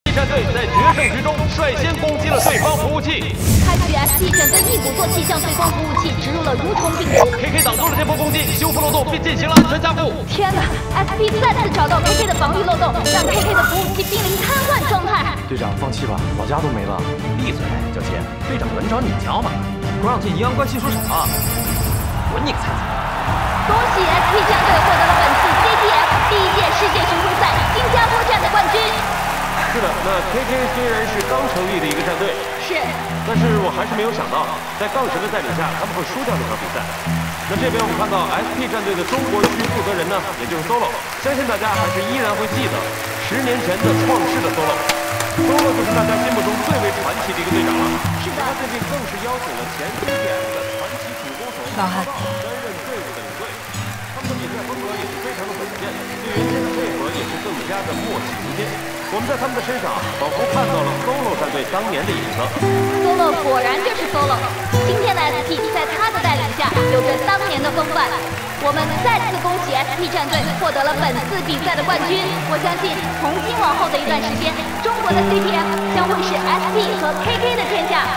战队在决胜局中率先攻击了对方服务器。 开局 SP 选择一鼓作气向对方服务器植入了蠕虫病毒。 KK 挡住了这波攻击，修复漏洞并进行了安全加固。 天哪 ！SP 再次找到 KK 的防御漏洞，让 KK 的服务器濒临瘫痪状态。 队长，放弃吧，老家都没了。 闭嘴，小齐，队长轮着你教嘛。 不让进阴阳怪气说什么？ 滚你个菜菜！ 恭喜 SP 战队获得了本次 CTF 第一届世界巡回赛新加坡站的冠军。 是的，那 KK 虽然是刚成立的一个战队， 是， 但是我还是没有想到，在杠神的带领下，他们会输掉这场比赛。那这边我们看到 SP 战队的中国区负责人呢，也就是 Solo， 相信大家还是依然会记得10年前的创世的 Solo。Solo 就是大家心目中最为传奇的一个队长了。 是的， 他最近更是邀请了前 CTF 的传奇主攻手老汉担任队伍的领队。他们的比赛风格也是非常的稳健，对原先的配合也是更加的默契如新。我们在他们的身上仿佛看到了 Solo 战队当年的影子。 Solo 果然就是 Solo， 今天的 SP 在他的带领下有着当年的风范。我们再次恭喜 SP 战队获得了本次比赛的冠军。我相信从今往后的一段时间，中国的 CTF 将会是 SP 和 KK 的天下。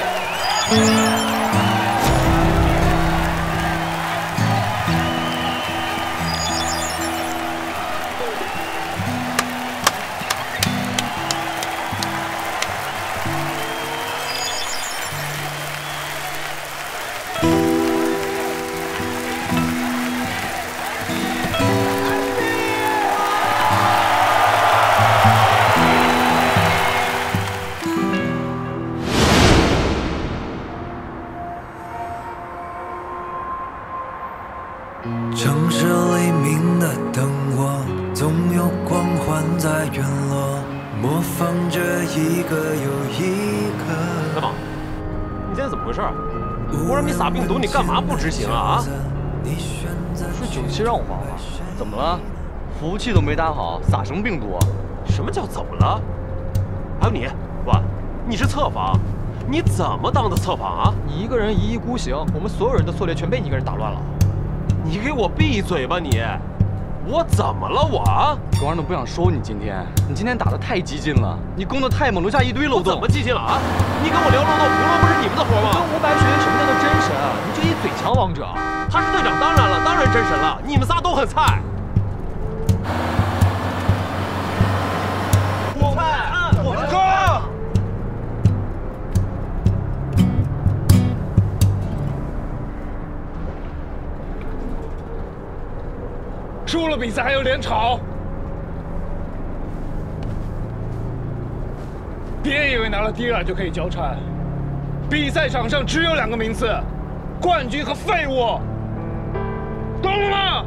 城市黎明的灯火，总有光环在陨落，模仿着一个又一个。 大宝，你现在怎么回事？我让你撒病毒，你干嘛不执行啊？ 是九七让我放的，怎么了？服务器都没打好，撒什么病毒？ 什么叫怎么了？还有你，喂，你是侧房，你怎么当的侧房啊？ 你一个人一意孤行，我们所有人的策略全被你一个人打乱了。 你给我闭嘴吧你！我怎么了我啊？ 公安都不想收你今天打得太激进了，你攻得太猛，留下一堆漏洞。 怎么激进了啊？你跟我聊漏洞，胡乱不是你们的活吗？ 跟500学员什么叫做真神？你这一嘴强王者。 他是队长，当然了，当然真神了。你们仨都很菜。我们哥！ 输了比赛还有脸吵？别以为拿了第2就可以交差，比赛场上只有2个名次，冠军和废物，懂了吗？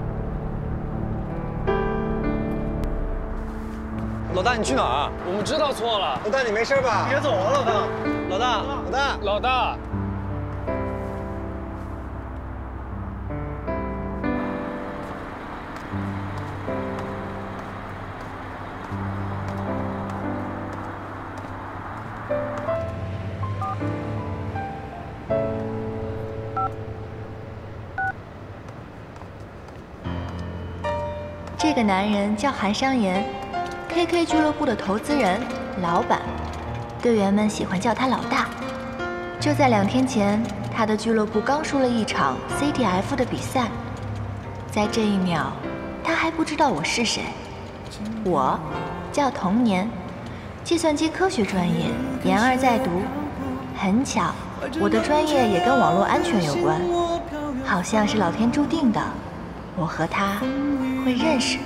老大，你去哪儿？ 我们知道错了。 老大，你没事吧？ 别走啊，老大！ 老大，老大， 老大！ 这个男人叫韩商言 ，KK 俱乐部的投资人、老板，队员们喜欢叫他老大。就在2天前，他的俱乐部刚输了一场 CTF 的比赛，在这一秒，他还不知道我是谁。我叫童年，计算机科学专业，研2在读。很巧，我的专业也跟网络安全有关，好像是老天注定的，我和他会认识。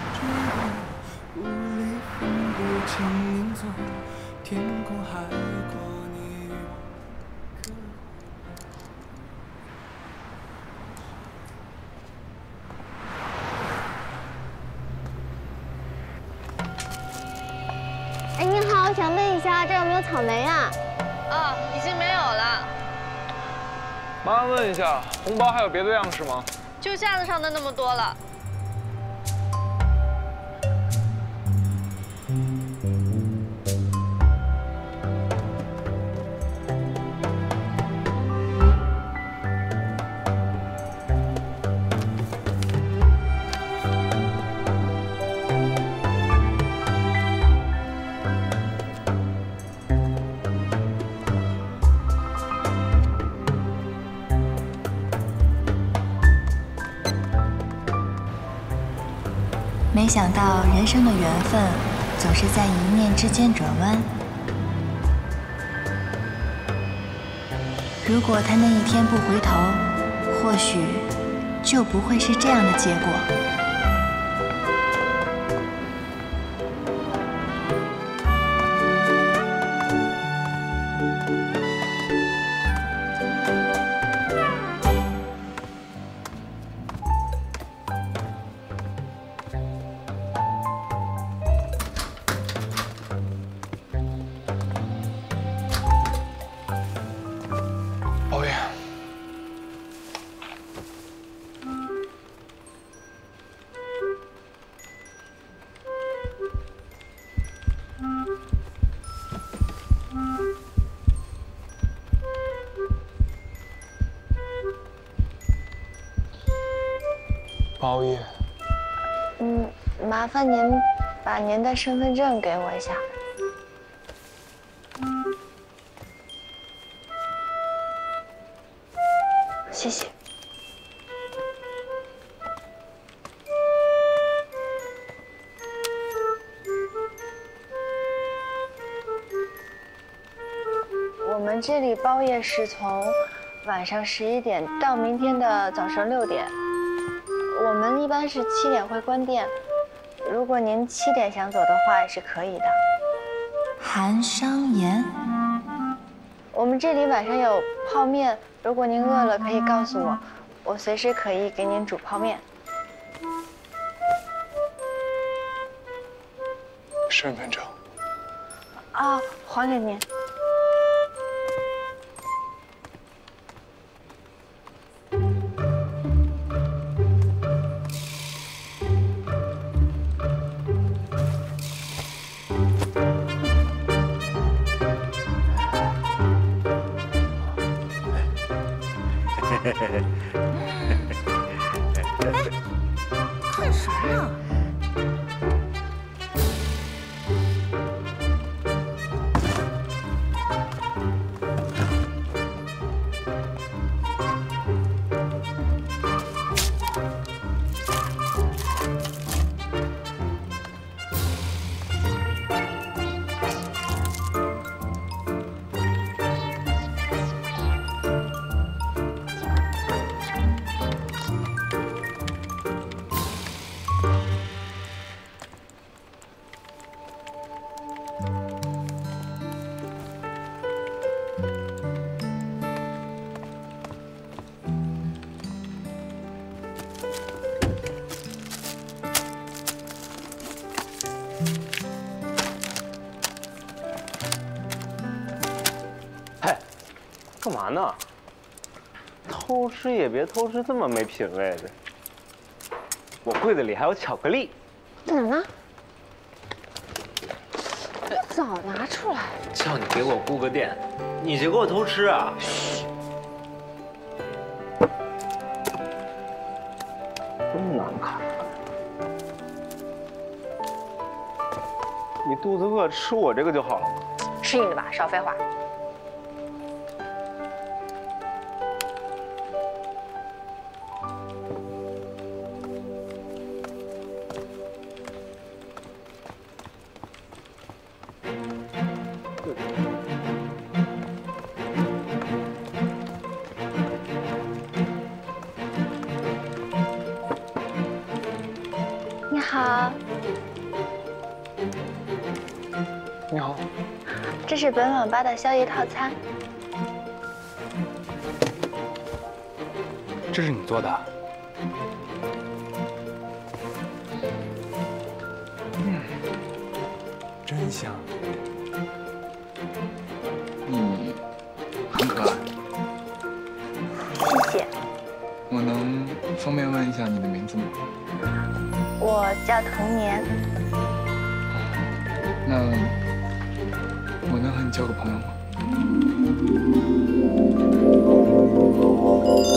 哎，你好，我想问一下，这有没有草莓啊？ 哦，已经没有了。 麻烦问一下，红包还有别的样式吗？ 就架子上的那么多了。 没想到人生的缘分总是在一念之间转弯。如果他那一天不回头，或许就不会是这样的结果。 包爷，包爷， 麻烦您把您的身份证给我一下。谢谢。我们这里包夜是从晚上11点到明天的早上6点。我们一般是7点会关店，如果您7点想走的话也是可以的。 韩商言， 我们这里晚上有泡面，如果您饿了可以告诉我，我随时可以给您煮泡面。 身份证。 啊，还给您。 看啥呀？ 干嘛呢？偷吃也别偷吃这么没品位的。我柜子里还有巧克力。 哪儿呢？早拿出来。 叫你给我顾个店，你就给我偷吃啊？真难看。你肚子饿，吃我这个就好了。 吃你的吧，少废话。你好。 你好。 这是本网吧的宵夜套餐。 这是你做的？真香。 你很可爱。 谢谢。 我能方便问一下你的名字吗？ 我叫童年。 那我能和你交个朋友吗？